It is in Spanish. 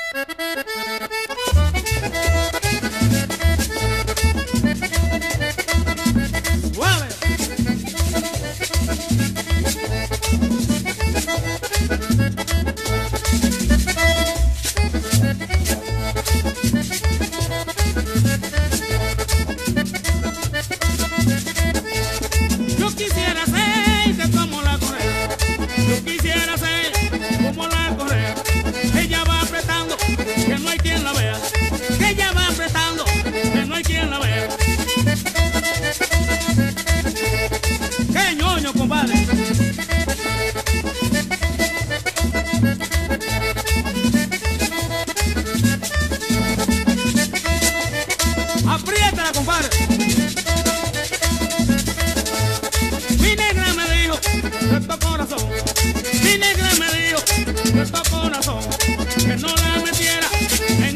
Yo quisiera ser como la correa, yo quisiera ser como la correa. Ella va apretando, que no hay quien la vea, que ella va apretando, que no hay quien la vea. ¡Qué ñoño, compadre! Apriétala, compadre. Mi negra me dijo, nuestro corazón. Mi negra me dijo, nuestro corazón, que no la metiera